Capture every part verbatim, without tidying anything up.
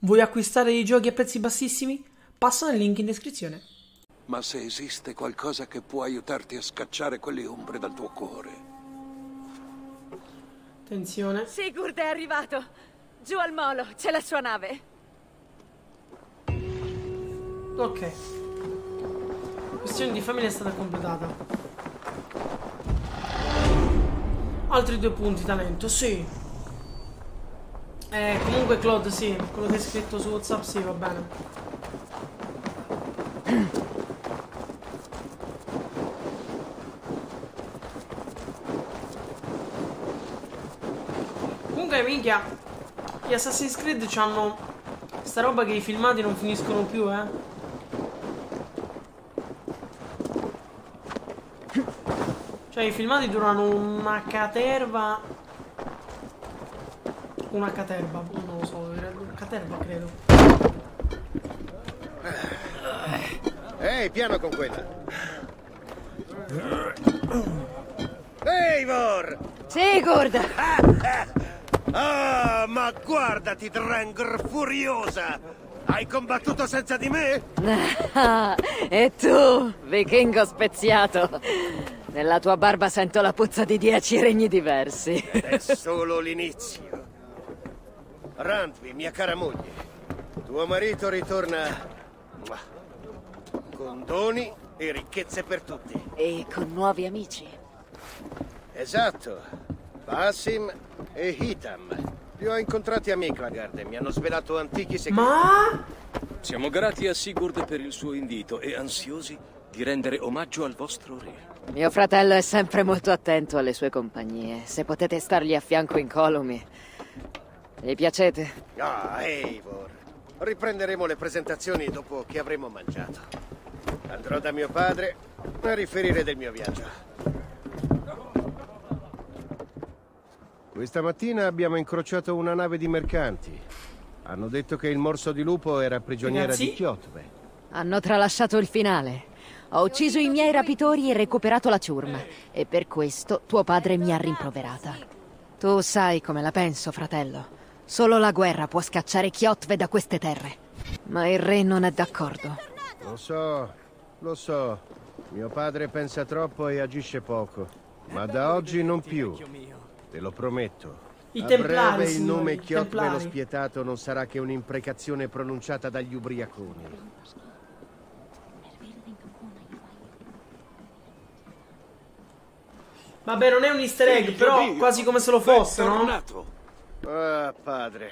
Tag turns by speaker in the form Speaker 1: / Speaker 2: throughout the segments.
Speaker 1: Vuoi acquistare i giochi a prezzi bassissimi? Passa nel link in descrizione.
Speaker 2: Ma se esiste qualcosa che può aiutarti a scacciare quelle ombre dal tuo cuore.
Speaker 1: Attenzione.
Speaker 3: Sigurd è arrivato. Giù al molo, c'è la sua nave.
Speaker 1: Ok. Questione di famiglia è stata completata. Altri due punti talento, sì. Eh, comunque Claude, sì. Quello che hai scritto su WhatsApp, sì, va bene. Comunque, minchia, gli Assassin's Creed c'hanno sta roba che i filmati non finiscono più, eh. Cioè, i filmati durano una caterva. Una caterva, non lo so, una caterva credo.
Speaker 4: Ehi, piano con quella. Eivor!
Speaker 3: Sigurd!
Speaker 4: Ah, ma guardati, Drengr furiosa! Hai combattuto senza di me?
Speaker 3: E tu, vichingo speziato? Nella tua barba sento la puzza di dieci regni diversi.
Speaker 4: È solo l'inizio. Randvi, mia cara moglie, tuo marito ritorna con doni e ricchezze per tutti.
Speaker 3: E con nuovi amici.
Speaker 4: Esatto, Basim e Hitam. Li ho incontrati a Miklagard e mi hanno svelato antichi segreti.
Speaker 1: Ma?
Speaker 5: Siamo grati a Sigurd per il suo invito e ansiosi di rendere omaggio al vostro re.
Speaker 3: Mio fratello è sempre molto attento alle sue compagnie. Se potete stargli a fianco incolumi. Gli piacete?
Speaker 4: Ah, Eivor. Riprenderemo le presentazioni dopo che avremo mangiato. Andrò da mio padre a riferire del mio viaggio. Questa mattina abbiamo incrociato una nave di mercanti. Hanno detto che il morso di lupo era prigioniera
Speaker 1: Ragazzi?
Speaker 4: di Kjotve.
Speaker 3: Hanno tralasciato il finale. Ho ucciso i miei rapitori e recuperato la ciurma. E per questo tuo padre mi ha rimproverata. Tu sai come la penso, fratello. Solo la guerra può scacciare Kjotve da queste terre. Ma il re non è d'accordo.
Speaker 4: Lo so, lo so. Mio padre pensa troppo e agisce poco. Ma da oggi non più. Te lo prometto.
Speaker 1: I
Speaker 4: A
Speaker 1: templari,
Speaker 4: breve il
Speaker 1: signori,
Speaker 4: nome
Speaker 1: i
Speaker 4: Kjotve lo
Speaker 1: templari.
Speaker 4: spietato non sarà che un'imprecazione pronunciata dagli ubriaconi.
Speaker 1: Vabbè, non è un easter egg,
Speaker 2: Figlio
Speaker 1: però
Speaker 2: mio,
Speaker 1: quasi come se lo fosse, no?
Speaker 2: bentornato.
Speaker 4: Ah, padre.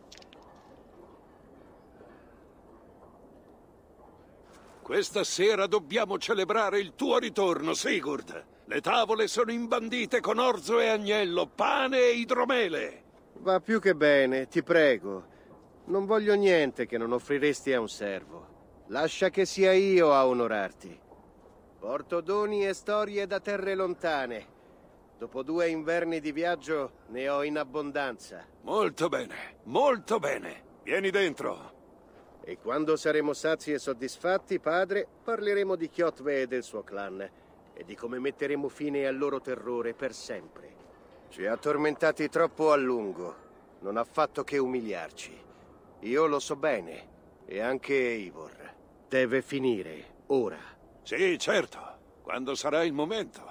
Speaker 2: Questa sera dobbiamo celebrare il tuo ritorno, Sigurd. Le tavole sono imbandite con orzo e agnello, pane e idromele.
Speaker 4: Va più che bene, ti prego. Non voglio niente che non offriresti a un servo. Lascia che sia io a onorarti. Porto doni e storie da terre lontane. Dopo due inverni di viaggio ne ho in abbondanza.
Speaker 2: Molto bene, molto bene. Vieni dentro.
Speaker 4: E quando saremo sazi e soddisfatti, padre, parleremo di Kjotve e del suo clan e di come metteremo fine al loro terrore per sempre. Ci ha tormentati troppo a lungo. Non ha fatto che umiliarci. Io lo so bene. E anche Eivor. Deve finire, ora.
Speaker 2: Sì, certo, quando sarà il momento.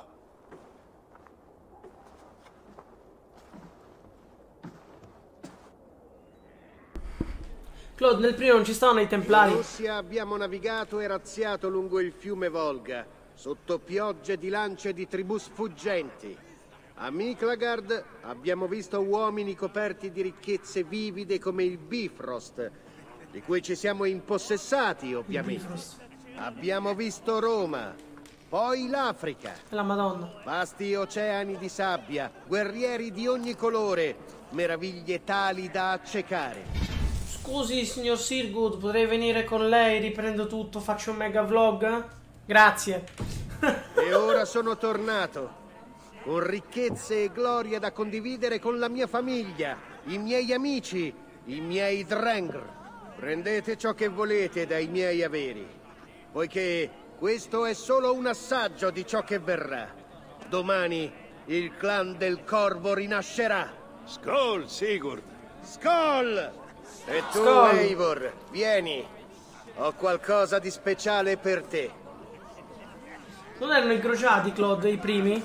Speaker 1: Claude, nel primo non ci stavano i
Speaker 4: In
Speaker 1: templari.
Speaker 4: Russia abbiamo navigato e razziato lungo il fiume Volga, sotto piogge di lance di tribù sfuggenti. A Miklagard abbiamo visto uomini coperti di ricchezze vivide come il Bifrost, di cui ci siamo impossessati, ovviamente. Abbiamo visto Roma, poi l'Africa.
Speaker 1: La Madonna.
Speaker 4: Vasti oceani di sabbia, guerrieri di ogni colore, meraviglie tali da accecare.
Speaker 1: Scusi, signor Sigurd, potrei venire con lei, riprendo tutto, faccio un mega vlog? Grazie.
Speaker 4: E ora sono tornato, con ricchezze e gloria da condividere con la mia famiglia, i miei amici, i miei Drengr. Prendete ciò che volete dai miei averi, poiché questo è solo un assaggio di ciò che verrà. Domani il clan del Corvo rinascerà.
Speaker 2: Skål, Sigurd.
Speaker 4: Skål! E tu,
Speaker 1: Skull.
Speaker 4: Eivor, vieni. Ho qualcosa di speciale per te.
Speaker 1: Non erano i crociati, Claude, i primi?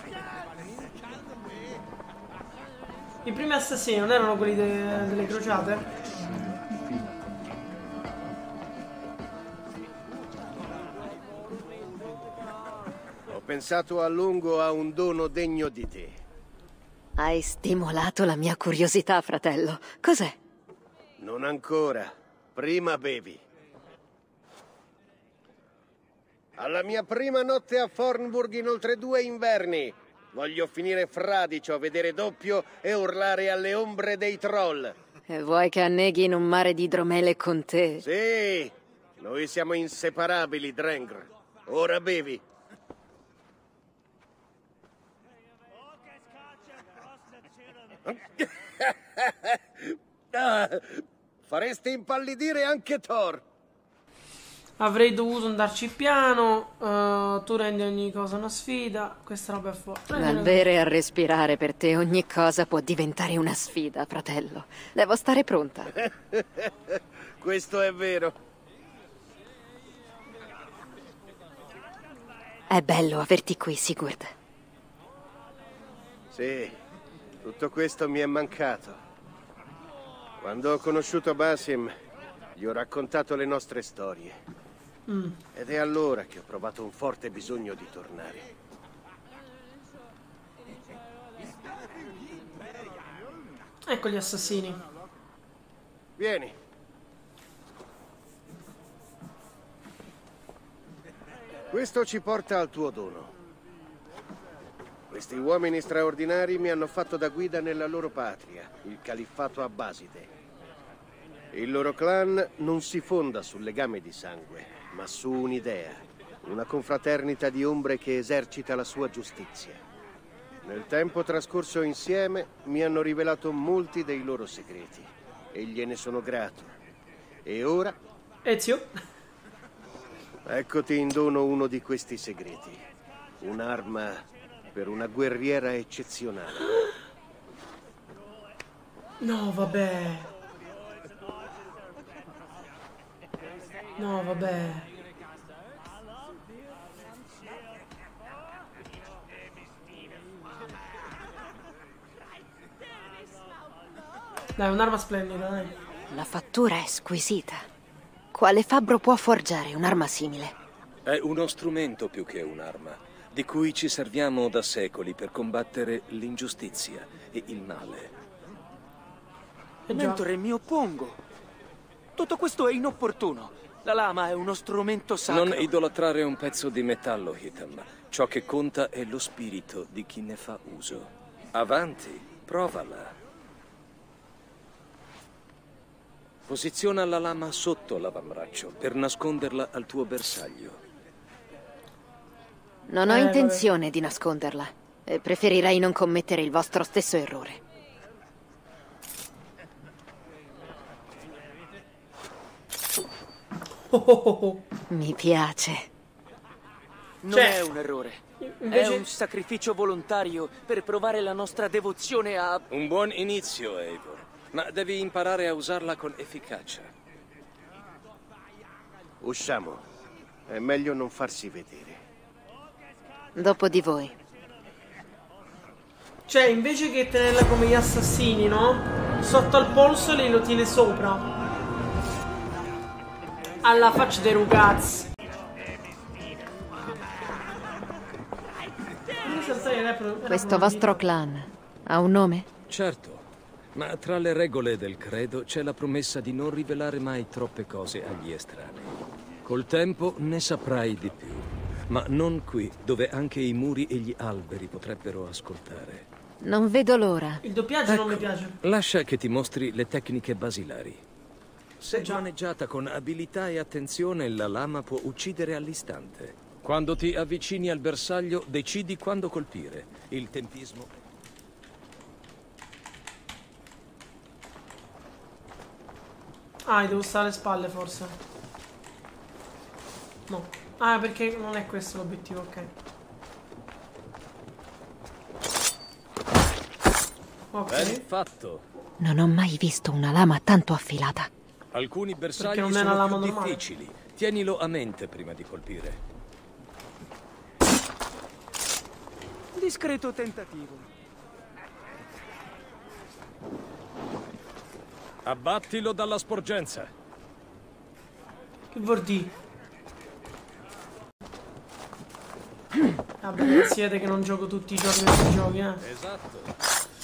Speaker 1: I primi assassini non erano quelli de delle crociate?
Speaker 4: Ho pensato a lungo a un dono degno di te.
Speaker 3: Hai stimolato la mia curiosità, fratello. Cos'è?
Speaker 4: Non ancora. Prima bevi. Alla mia prima notte a Fornburg in oltre due inverni. Voglio finire fradicio, vedere doppio e urlare alle ombre dei troll.
Speaker 3: E vuoi che anneghi in un mare di idromele con te?
Speaker 4: Sì, noi siamo inseparabili, Drengr. Ora bevi. Ah, faresti impallidire anche Thor.
Speaker 1: Avrei dovuto andarci piano. Uh, tu rendi ogni cosa una sfida. Questa roba è forte.
Speaker 3: Dal bere e a respirare per te ogni cosa può diventare una sfida, fratello. Devo stare pronta.
Speaker 4: Questo è vero.
Speaker 3: È bello averti qui, Sigurd.
Speaker 4: Sì, tutto questo mi è mancato. Quando ho conosciuto Basim, gli ho raccontato le nostre storie.
Speaker 1: Mm.
Speaker 4: Ed è allora che ho provato un forte bisogno di tornare.
Speaker 1: Ecco gli assassini.
Speaker 4: Vieni. Questo ci porta al tuo dono. Questi uomini straordinari mi hanno fatto da guida nella loro patria, il Califfato Abbaside. Il loro clan non si fonda sul legame di sangue, ma su un'idea, una confraternita di ombre che esercita la sua giustizia. Nel tempo trascorso insieme mi hanno rivelato molti dei loro segreti e gliene sono grato. E ora?
Speaker 1: Ezio?
Speaker 4: Eccoti in dono uno di questi segreti. Un'arma per una guerriera eccezionale.
Speaker 1: No, vabbè. No, vabbè. Dai, un'arma splendida, dai.
Speaker 3: La fattura è squisita. Quale fabbro può forgiare un'arma simile?
Speaker 5: È uno strumento più che un'arma, di cui ci serviamo da secoli per combattere l'ingiustizia e il male.
Speaker 1: Eh già.
Speaker 6: Mentore, mi oppongo. Tutto questo è inopportuno. La lama è uno strumento sacro.
Speaker 5: Non idolatrare un pezzo di metallo, Hitam. Ciò che conta è lo spirito di chi ne fa uso. Avanti, provala. Posiziona la lama sotto l'avambraccio per nasconderla al tuo bersaglio.
Speaker 3: Non ho
Speaker 1: Eh,
Speaker 3: intenzione di nasconderla. E preferirei non commettere il vostro stesso errore.
Speaker 1: Oh, oh, oh, oh.
Speaker 3: Mi piace.
Speaker 6: Non
Speaker 1: Cioè,
Speaker 6: è un errore.
Speaker 1: invece-
Speaker 6: È un sacrificio volontario per provare la nostra devozione a...
Speaker 5: Un buon inizio, Eivor. Ma devi imparare a usarla con efficacia.
Speaker 4: Usciamo. È meglio non farsi vedere.
Speaker 3: Dopo di voi.
Speaker 1: Cioè, invece che tenerla come gli assassini, no? Sotto al polso lei lo tiene sopra. Alla faccia dei ragazzi.
Speaker 3: Questo vostro clan ha un nome?
Speaker 5: Certo, ma tra le regole del credo c'è la promessa di non rivelare mai troppe cose agli estranei. Col tempo ne saprai di più, ma non qui, dove anche i muri e gli alberi potrebbero ascoltare.
Speaker 3: Non vedo l'ora.
Speaker 1: Il doppiaggio non mi piace.
Speaker 5: Lascia che ti mostri le tecniche basilari. Se
Speaker 1: Già.
Speaker 5: maneggiata con abilità e attenzione, la lama può uccidere all'istante. Quando ti avvicini al bersaglio, decidi quando colpire. Il tempismo...
Speaker 1: Ah, devo stare alle spalle forse. No. Ah, perché non è questo l'obiettivo, ok.
Speaker 5: Ben
Speaker 1: Ok.
Speaker 5: fatto.
Speaker 3: Non ho mai visto una lama tanto affilata.
Speaker 5: Alcuni bersagli
Speaker 1: non è una
Speaker 5: sono
Speaker 1: lama
Speaker 5: più
Speaker 1: normale.
Speaker 5: difficili. Tienilo a mente prima di colpire.
Speaker 6: Discreto tentativo.
Speaker 5: Abbattilo dalla sporgenza.
Speaker 1: Che vuol dire? Vabbè, siete che non gioco tutti i giorni questi giochi, eh.
Speaker 5: Esatto.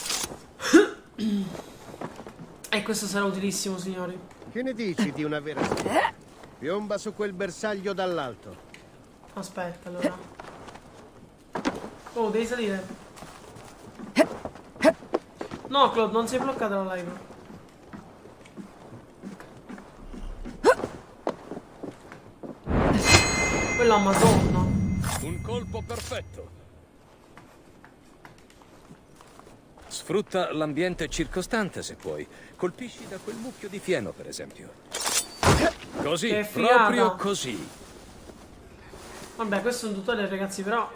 Speaker 1: E questo sarà utilissimo, signori.
Speaker 4: Che ne dici di una vera sfida? Piomba su quel bersaglio dall'alto.
Speaker 1: Aspetta, allora. Oh, devi salire. No, Claude, non sei bloccata la live. Quella madonna.
Speaker 5: Un colpo perfetto. Sfrutta l'ambiente circostante se puoi. Colpisci da quel mucchio di fieno, per esempio. Così,
Speaker 1: Che figata.
Speaker 5: proprio così.
Speaker 1: Vabbè, questo è un tutorial, ragazzi, però.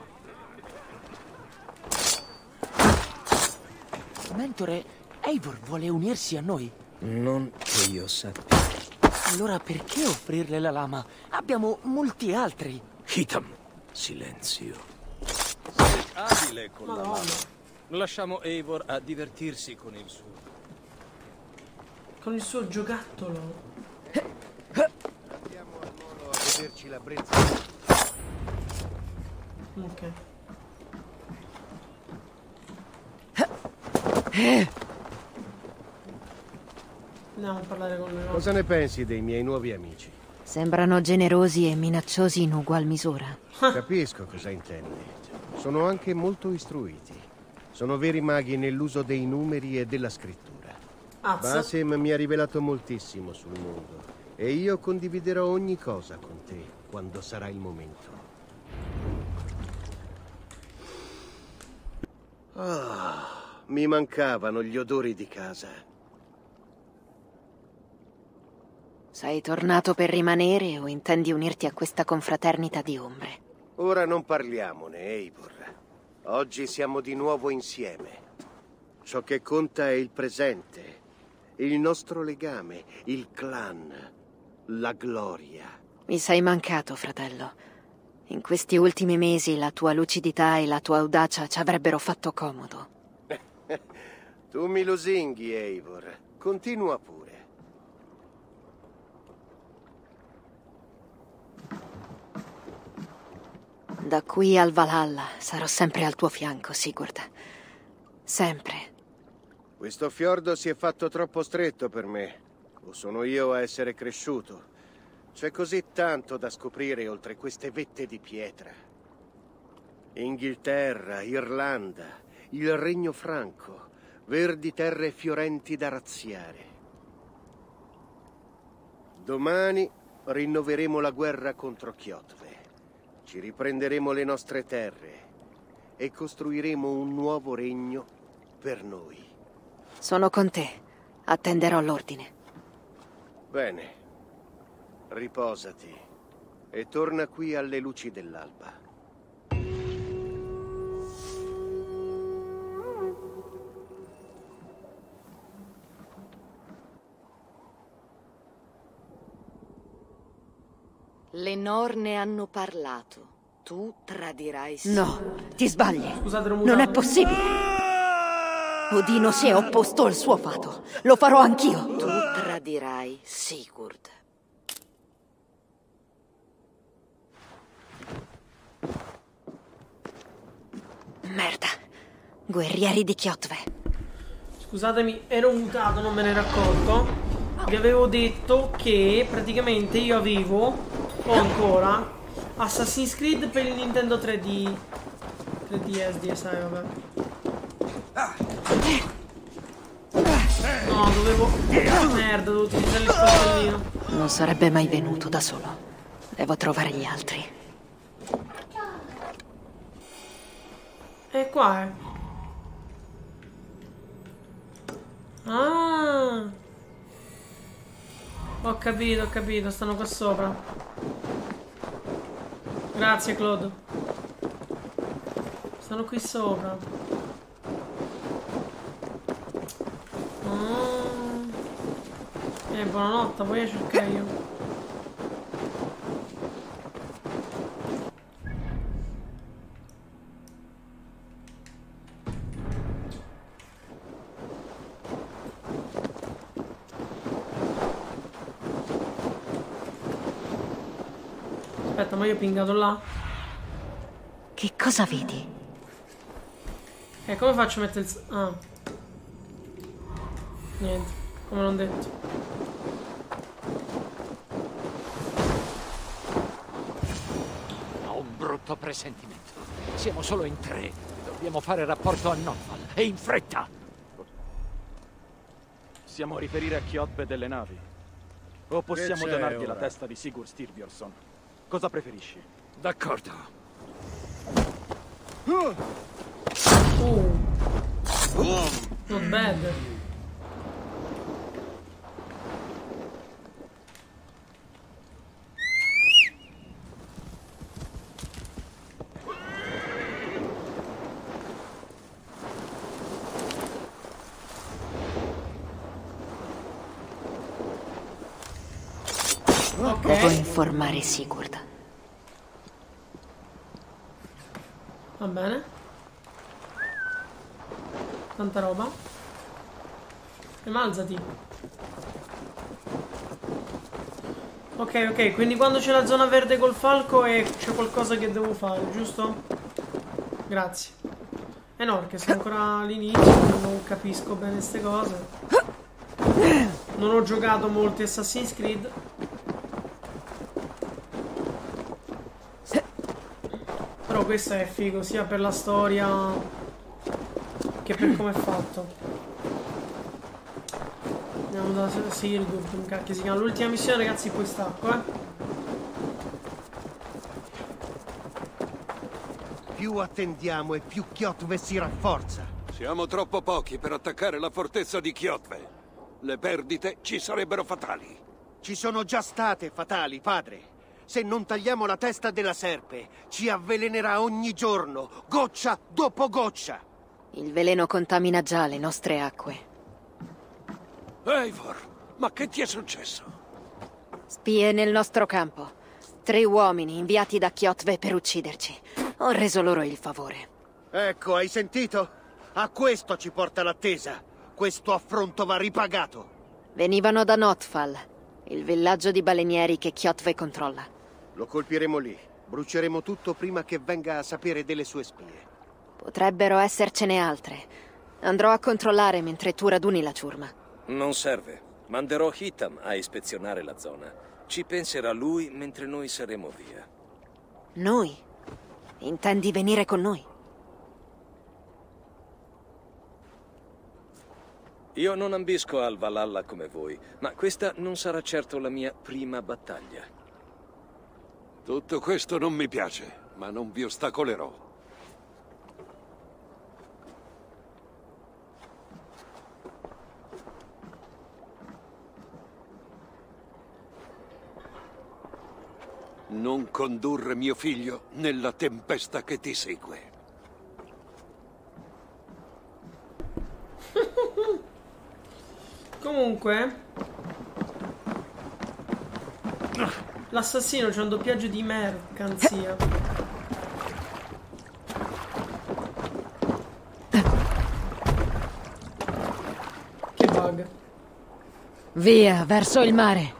Speaker 6: Mentore, Eivor vuole unirsi a noi.
Speaker 5: Non che io sappia.
Speaker 6: Allora perché offrirle la lama? Abbiamo molti altri.
Speaker 5: Hitam, silenzio. Sei abile con la
Speaker 1: Madonna.
Speaker 5: lama. Lasciamo Eivor a divertirsi con il suo.
Speaker 1: Con il suo giocattolo.
Speaker 4: Andiamo al molo a vederci la brezza.
Speaker 1: Ok. Andiamo a parlare con lui.
Speaker 4: Cosa ne pensi dei miei nuovi amici?
Speaker 3: Sembrano generosi e minacciosi in ugual misura.
Speaker 4: Capisco cosa intendi. Sono anche molto istruiti. Sono veri maghi nell'uso dei numeri e della scrittura.
Speaker 1: Azza.
Speaker 4: Basim mi ha rivelato moltissimo sul mondo e io condividerò ogni cosa con te quando sarà il momento. Ah, mi mancavano gli odori di casa.
Speaker 3: Sei tornato per rimanere o intendi unirti a questa confraternita di ombre?
Speaker 4: Ora non parliamone, Eivor. Oggi siamo di nuovo insieme. Ciò che conta è il presente, il nostro legame, il clan, la gloria.
Speaker 3: Mi sei mancato, fratello. In questi ultimi mesi la tua lucidità e la tua audacia ci avrebbero fatto comodo.
Speaker 4: Tu mi lusinghi, Eivor. Continua pure.
Speaker 3: Da qui al Valhalla sarò sempre al tuo fianco, Sigurd. Sempre.
Speaker 4: Questo fiordo si è fatto troppo stretto per me. O sono io a essere cresciuto? C'è così tanto da scoprire oltre queste vette di pietra. Inghilterra, Irlanda, il Regno Franco, verdi terre fiorenti da razziare. Domani rinnoveremo la guerra contro Kjotve. Ci riprenderemo le nostre terre e costruiremo un nuovo regno per noi.
Speaker 3: Sono con te. Attenderò l'ordine.
Speaker 4: Bene. Riposati e torna qui alle luci dell'alba.
Speaker 7: Le Norne hanno parlato. Tu tradirai Sigurd.
Speaker 3: No, ti sbagli.
Speaker 1: Scusate, l'ho
Speaker 3: Non
Speaker 1: mutato.
Speaker 3: è possibile. Odino si è opposto al suo fato. Lo farò anch'io.
Speaker 7: Tu tradirai Sigurd.
Speaker 3: Merda. Guerrieri di Kjotve.
Speaker 1: Scusatemi, ero mutato, non me ne ero accorto. Vi avevo detto che praticamente io avevo, ho ancora, Assassin's Creed per il Nintendo tre D. tre D S, D S I, vabbè. No, dovevo... Merda, dovevo utilizzare il coltellino.
Speaker 3: Non sarebbe mai venuto da solo. Devo trovare gli altri.
Speaker 1: E qua è. Ah. Ho capito, ho capito, stanno qua sopra. Grazie, Claude. Stanno qui sopra. Oh. Eh, buonanotte, poi a cercare io. Aspetta, ma io ho pingato là.
Speaker 3: Che cosa vedi?
Speaker 1: E come faccio a mettere il... Ah. Niente, come non detto.
Speaker 8: Ho un brutto presentimento. Siamo solo in tre. Dobbiamo fare rapporto a Notval. E in fretta!
Speaker 6: Possiamo riferire a Kjotve delle navi? O possiamo
Speaker 4: c'è
Speaker 6: donargli la
Speaker 4: ora?
Speaker 6: testa di Sigurd Styrbjörnsson? Cosa preferisci?
Speaker 5: D'accordo.
Speaker 1: Uh. Not bad.
Speaker 3: Devo informare Sigurd.
Speaker 1: Va bene. Tanta roba. E alzati. Ok, ok, quindi quando c'è la zona verde col falco e c'è qualcosa che devo fare, giusto? Grazie. Eh no, perché sono ancora all'inizio, non capisco bene queste cose. Non ho giocato molti Assassin's Creed. Però questo è figo, sia per la storia che per come è fatto. Andiamo da Sigurd, cacchio si chiama. L'ultima missione, ragazzi, poi stacco, eh.
Speaker 4: Più attendiamo e più Kjotve si rafforza.
Speaker 2: Siamo troppo pochi per attaccare la fortezza di Kjotve. Le perdite ci sarebbero fatali.
Speaker 4: Ci sono già state fatali, padre. Se non tagliamo la testa della serpe, ci avvelenerà ogni giorno, goccia dopo goccia.
Speaker 3: Il veleno contamina già le nostre acque.
Speaker 2: Eivor, ma che ti è successo?
Speaker 3: Spie nel nostro campo. Tre uomini inviati da Kjotve per ucciderci. Ho reso loro il favore.
Speaker 4: Ecco, hai sentito? A questo ci porta l'attesa. Questo affronto va ripagato.
Speaker 3: Venivano da Notval, il villaggio di balenieri che Kjotve controlla.
Speaker 4: Lo colpiremo lì. Bruceremo tutto prima che venga a sapere delle sue spie.
Speaker 3: Potrebbero essercene altre. Andrò a controllare mentre tu raduni la ciurma.
Speaker 5: Non serve. Manderò Hitam a ispezionare la zona. Ci penserà lui mentre noi saremo via.
Speaker 3: Noi? Intendi venire con noi?
Speaker 5: Io non ambisco al Valhalla come voi, ma questa non sarà certo la mia prima battaglia.
Speaker 2: Tutto questo non mi piace, ma non vi ostacolerò. Non condurre mio figlio nella tempesta che ti segue.
Speaker 1: Comunque l'assassino c'è un doppiaggio di mercanzia. Che bug.
Speaker 3: Via, verso il mare.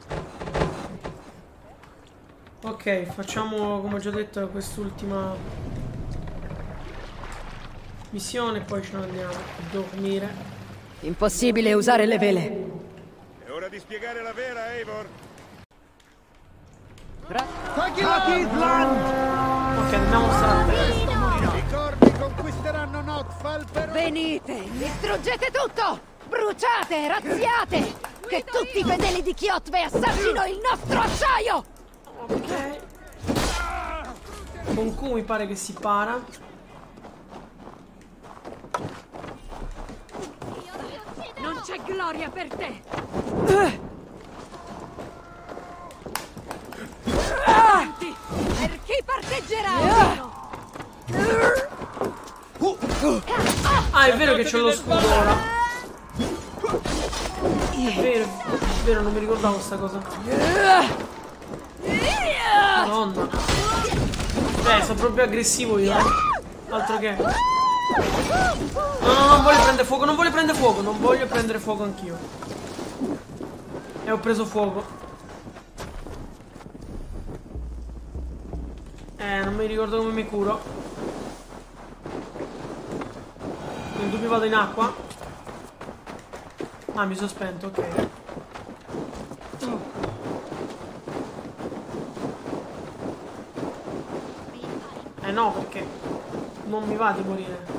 Speaker 1: Ok, facciamo come ho già detto quest'ultima missione, poi ce ne andiamo a dormire.
Speaker 3: Impossibile usare le vele.
Speaker 9: È ora di spiegare la vera, Eivor.
Speaker 1: Ok, dobbiamo stare.
Speaker 4: I corvi conquisteranno Notval per...
Speaker 3: Venite, distruggete tutto! Bruciate, razziate! Che tutti i fedeli di Kjotve assassino il nostro acciaio!
Speaker 1: Ok. Con cui mi pare che si para.
Speaker 3: Non c'è gloria per te! Avanti! Per chi parteggerà?
Speaker 1: Ah, è vero che c'è lo scudo ora. È vero, è vero, non mi ricordavo sta cosa. Madonna. Eh, sono proprio aggressivo io, eh. Altro che. No, no, non voglio prendere fuoco, non voglio prendere fuoco, non voglio prendere fuoco anch'io. E ho preso fuoco. Eh, non mi ricordo come mi curo. Nel dubbio vado in acqua. Ah, mi sono spento, ok. Eh no, perché non mi va di morire.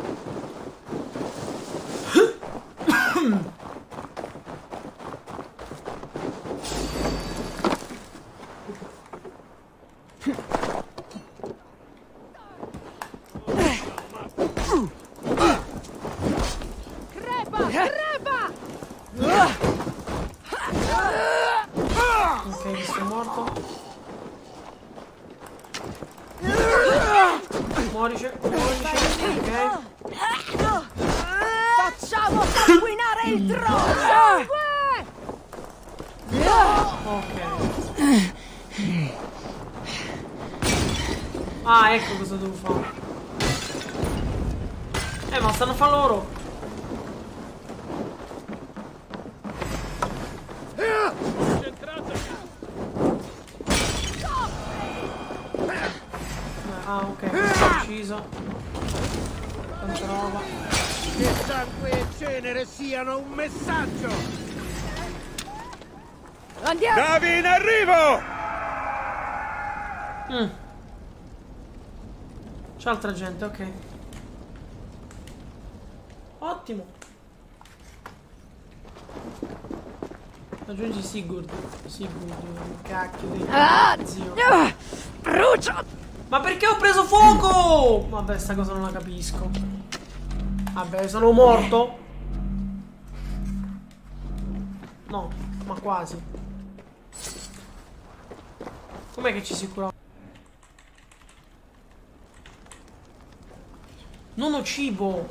Speaker 1: Ok, sono morto. Muorice, muorice, ok.
Speaker 3: Facciamo sanguinare il trono!
Speaker 1: Ok. Ah, ecco cosa devo fare. Eh, ma stanno a fare loro. Ah, ok, questo è ucciso. Tanta roba.
Speaker 4: Che sangue e cenere siano un messaggio!
Speaker 3: Andiamo!
Speaker 9: Navi in arrivo!
Speaker 1: Mm. C'è altra gente, ok. Ottimo. Aggiungi Sigurd. Sigurd, cacchio di
Speaker 3: Ah,
Speaker 1: zio.
Speaker 3: ah, brucio!
Speaker 1: Ma perché ho preso fuoco? Vabbè, sta cosa non la capisco. Vabbè, sono morto. No, ma quasi. Com'è che ci si cura? Non ho cibo.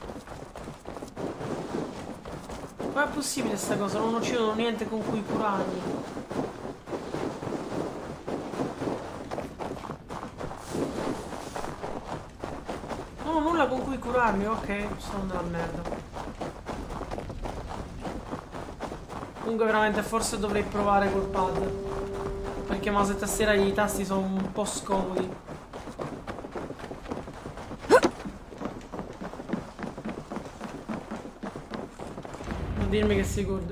Speaker 1: Com'è possibile sta cosa? Non ho cibo, non ho niente con cui curarmi. Non ho nulla con cui curarmi, ok, sono nella merda. Comunque veramente forse dovrei provare col pad. Perché mouse e tastiera i tasti sono un po' scomodi. Non dirmi che è Sigurd.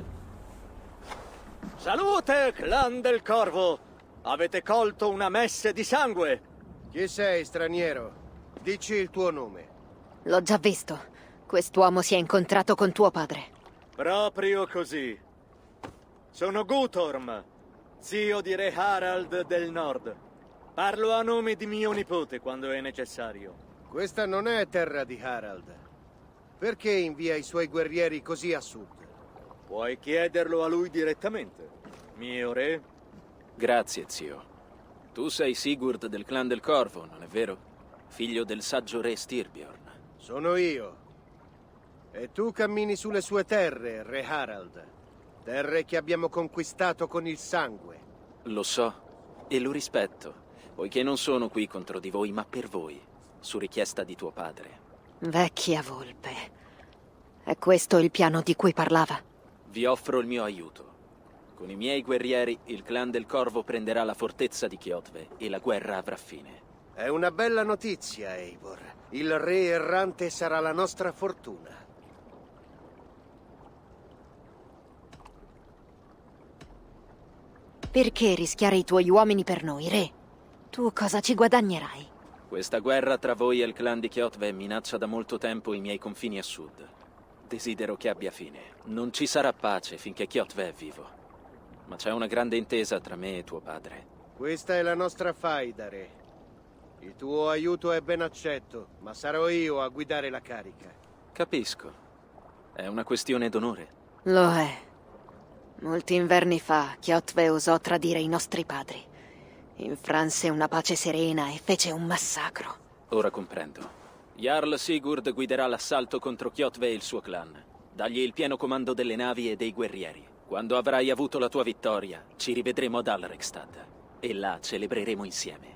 Speaker 6: Salute, clan del Corvo! Avete colto una messe di sangue!
Speaker 4: Chi sei, straniero? Dici il tuo nome.
Speaker 3: L'ho già visto. Quest'uomo si è incontrato con tuo padre.
Speaker 6: Proprio così. Sono Guthorm, zio di Re Harald del Nord. Parlo a nome di mio nipote quando è necessario.
Speaker 4: Questa non è terra di Harald. Perché invia i suoi guerrieri così a sud?
Speaker 6: Puoi chiederlo a lui direttamente, mio re.
Speaker 5: Grazie, zio. Tu sei Sigurd del clan del Corvo, non è vero? Figlio del saggio re Styrbjorn.
Speaker 4: Sono io. E tu cammini sulle sue terre, re Harald. Terre che abbiamo conquistato con il sangue.
Speaker 5: Lo so, e lo rispetto, poiché non sono qui contro di voi, ma per voi, su richiesta di tuo padre.
Speaker 3: Vecchia volpe. È questo il piano di cui parlava?
Speaker 5: Vi offro il mio aiuto. Con i miei guerrieri, il clan del Corvo prenderà la fortezza di Kjotve e la guerra avrà fine.
Speaker 4: È una bella notizia, Eivor. Il re errante sarà la nostra fortuna.
Speaker 3: Perché rischiare i tuoi uomini per noi, re? Tu cosa ci guadagnerai?
Speaker 5: Questa guerra tra voi e il clan di Kjotve minaccia da molto tempo i miei confini a sud. Desidero che abbia fine. Non ci sarà pace finché Kjotve è vivo. Ma c'è una grande intesa tra me e tuo padre.
Speaker 4: Questa è la nostra faida, re. Il tuo aiuto è ben accetto, ma sarò io a guidare la carica.
Speaker 5: Capisco. È una questione d'onore.
Speaker 3: Lo è. Molti inverni fa, Kjotve osò tradire i nostri padri. Infranse una pace serena e fece un massacro.
Speaker 5: Ora comprendo. Jarl Sigurd guiderà l'assalto contro Kjotve e il suo clan.
Speaker 10: Dagli il pieno comando delle navi e dei guerrieri. Quando avrai avuto la tua vittoria, ci rivedremo ad Alrekstad e là celebreremo insieme.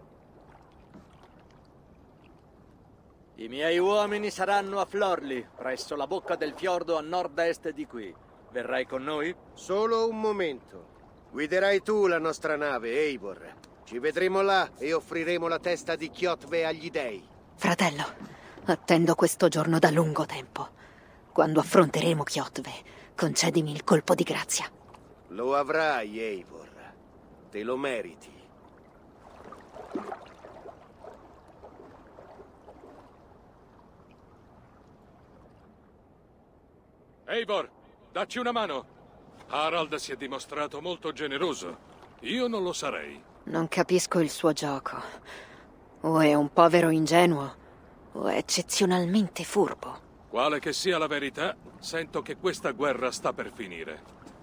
Speaker 6: I miei uomini saranno a Florli, presso la bocca del fiordo a nord-est di qui. Verrai con noi?
Speaker 4: Solo un momento. Guiderai tu la nostra nave, Eivor. Ci vedremo là e offriremo la testa di Kjotve agli dei.
Speaker 3: Fratello, attendo questo giorno da lungo tempo. Quando affronteremo Kjotve, concedimi il colpo di grazia.
Speaker 4: Lo avrai, Eivor. Te lo meriti.
Speaker 2: Eivor, dacci una mano. Harald si è dimostrato molto generoso. Io non lo sarei.
Speaker 3: Non capisco il suo gioco. O è un povero ingenuo, o è eccezionalmente furbo.
Speaker 2: Quale che sia la verità, sento che questa guerra sta per finire.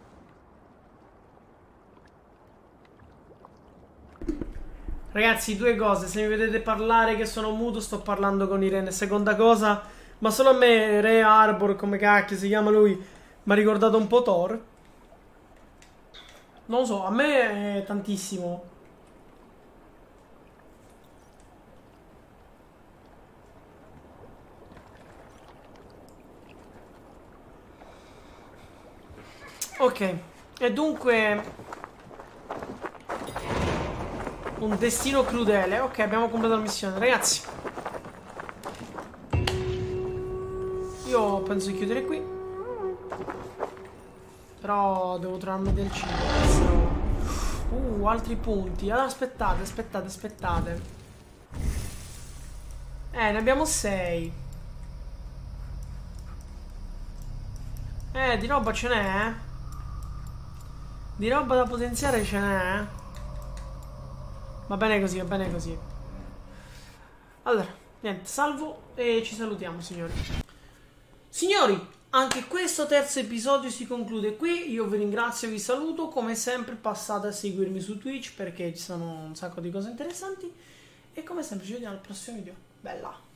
Speaker 1: Ragazzi, due cose. Se mi vedete parlare che sono muto, sto parlando con Irene. Seconda cosa, ma solo a me Re Arbor, come cacchio si chiama lui, mi ha ricordato un po' Thor. Non lo so, a me è tantissimo. Ok, e dunque un destino crudele. Ok, abbiamo completato la missione, ragazzi. Io penso di chiudere qui. Però devo trovarmi del cibo. Uh, altri punti. Allora aspettate, aspettate, aspettate. Eh, ne abbiamo sei. Eh, di roba ce n'è, eh. Di roba da potenziare ce n'è, eh. Va bene così, va bene così. Allora, niente, salvo e ci salutiamo, signori. Signori, anche questo terzo episodio si conclude qui. Io vi ringrazio, vi saluto. Come sempre passate a seguirmi su Twitch perché ci sono un sacco di cose interessanti. E come sempre ci vediamo al prossimo video. Bella!